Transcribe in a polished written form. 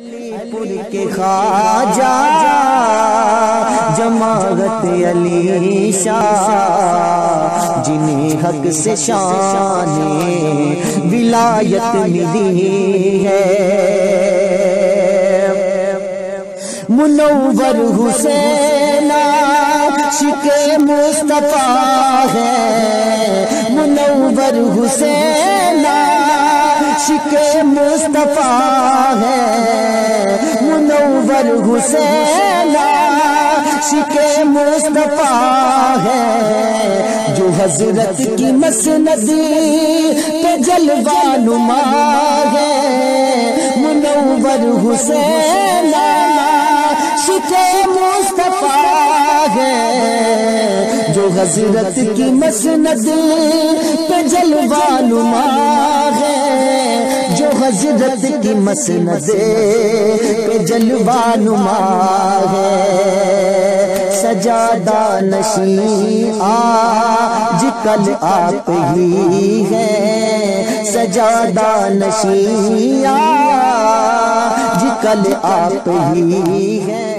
پور کے خواجہ جماعت علی شاہ، جنہیں حق سے شان ولایت ملی ہے، منور حسین عاشق مصطفیٰ ہے، منور حسین عاشق مصطفیٰ ہے، منور حسین عاشق مصطفیٰ ہے، جو حضرت کی مسند پہ جلوہ نما ہے، منور حسین عاشق مصطفیٰ ہے، جو حضرت کی مسند پہ جلوہ نما ہے، جو حضرت کی مسند پہ جلوہ نما ہے، سجادہ نشین آج کل آپ ہی ہیں، سجادہ نشین آج کل آپ ہی ہیں۔